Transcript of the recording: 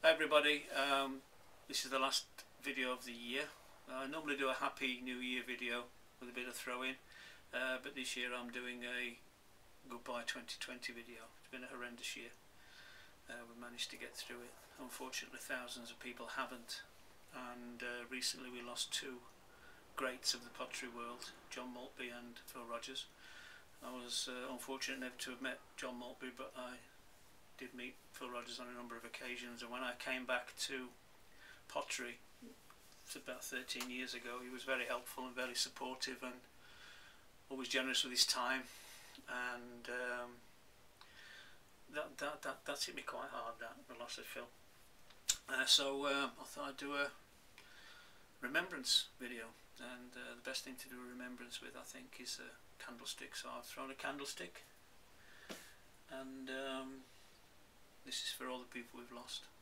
Hi everybody, this is the last video of the year. I normally do a Happy New Year video with a bit of throw-in, but this year I'm doing a Goodbye 2020 video. It's been a horrendous year. We managed to get through it. Unfortunately thousands of people haven't, and recently we lost two greats of the pottery world, John Maltby and Phil Rogers. I was unfortunate never to have met John Maltby, but I did meet Phil Rogers on a number of occasions, and when I came back to pottery about 13 years ago, he was very helpful and very supportive and always generous with his time, and that's hit me quite hard, the loss of Phil. So I thought I'd do a remembrance video, and the best thing to do a remembrance with, I think, is a candlestick. So I've thrown a candlestick, and this is for all the people we've lost.